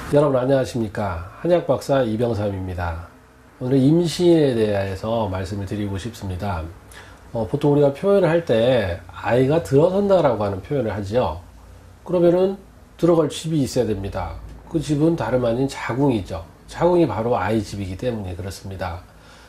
여러분 안녕하십니까. 한약박사 이병삼입니다. 오늘 임신에 대해서 말씀을 드리고 싶습니다. 보통 우리가 표현을 할 때 아이가 들어선다 라고 하는 표현을 하죠. 그러면은 들어갈 집이 있어야 됩니다. 그 집은 다름 아닌 자궁이죠. 자궁이 바로 아이 집이기 때문에 그렇습니다.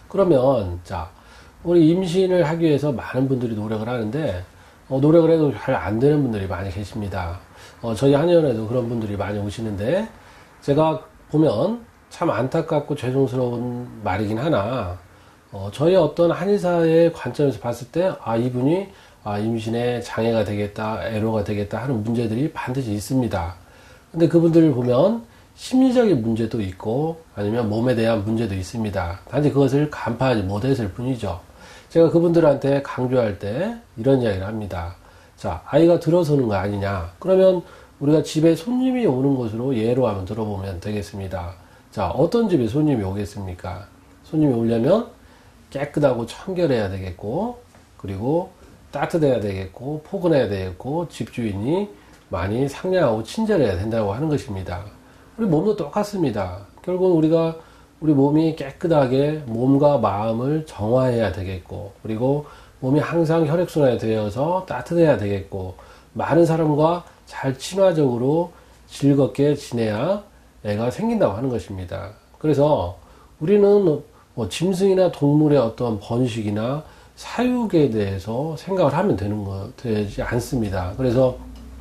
그러면 자, 우리 임신을 하기 위해서 많은 분들이 노력을 하는데 노력을 해도 잘 안 되는 분들이 많이 계십니다. 저희 한의원에도 그런 분들이 많이 오시는데 제가 보면 참 안타깝고 죄송스러운 말이긴 하나 저희 어떤 한의사의 관점에서 봤을 때 이분이 임신에 장애가 되겠다, 애로가 되겠다 하는 문제들이 반드시 있습니다. 근데 그분들을 보면 심리적인 문제도 있고 아니면 몸에 대한 문제도 있습니다. 단지 그것을 간파하지 못했을 뿐이죠. 제가 그분들한테 강조할 때 이런 이야기를 합니다. 자, 아이가 들어서는 거 아니냐? 그러면 우리가 집에 손님이 오는 것으로 예로 한번 들어보면 되겠습니다. 자, 어떤 집에 손님이 오겠습니까? 손님이 오려면 깨끗하고 청결해야 되겠고, 그리고 따뜻해야 되겠고, 포근해야 되겠고, 집주인이 많이 상냥하고 친절해야 된다고 하는 것입니다. 우리 몸도 똑같습니다. 결국은 우리가 우리 몸이 깨끗하게 몸과 마음을 정화해야 되겠고, 그리고 몸이 항상 혈액순환이 되어서 따뜻해야 되겠고, 많은 사람과 잘 친화적으로 즐겁게 지내야 애가 생긴다고 하는 것입니다. 그래서 우리는 짐승이나 동물의 어떤 번식이나 사육에 대해서 생각을 하면 되지 않습니다. 그래서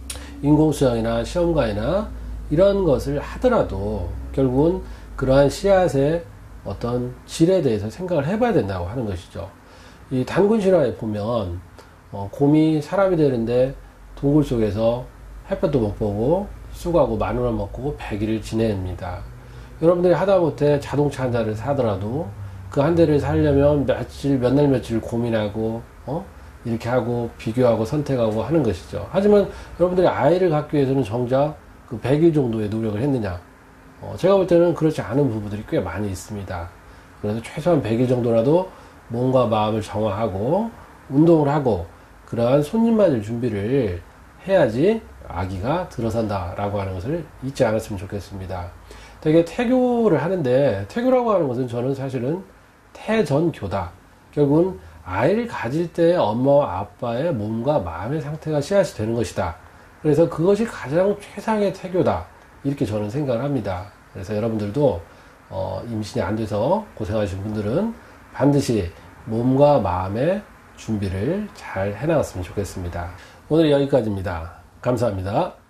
인공수양이나 시험관이나 이런 것을 하더라도 결국은 그러한 씨앗의 어떤 질에 대해서 생각을 해봐야 된다고 하는 것이죠. 이 단군 신화에 보면 곰이 사람이 되는데 동굴 속에서 햇볕도 못 보고 쑥하고 마늘만 먹고 100일을 지냅니다. 여러분들이 하다못해 자동차 한 대를 사더라도 그 한 대를 사려면 몇 날 며칠 고민하고 이렇게 하고 비교하고 선택하고 하는 것이죠. 하지만 여러분들이 아이를 갖기 위해서는 정작 그 100일 정도의 노력을 했느냐? 제가 볼 때는 그렇지 않은 부부들이 꽤 많이 있습니다. 그래서 최소한 100일 정도라도 몸과 마음을 정화하고 운동을 하고 그러한 손님 맞을 준비를 해야지 아기가 들어선다라고 하는 것을 잊지 않았으면 좋겠습니다. 되게 태교를 하는데 태교라고 하는 것은 저는 사실은 태전교다. 결국은 아이를 가질 때 엄마와 아빠의 몸과 마음의 상태가 씨앗이 되는 것이다. 그래서 그것이 가장 최상의 태교다. 이렇게 저는 생각을 합니다. 그래서 여러분들도 임신이 안 돼서 고생하신 분들은 반드시 몸과 마음의 준비를 잘 해나갔으면 좋겠습니다. 오늘 여기까지입니다. 감사합니다.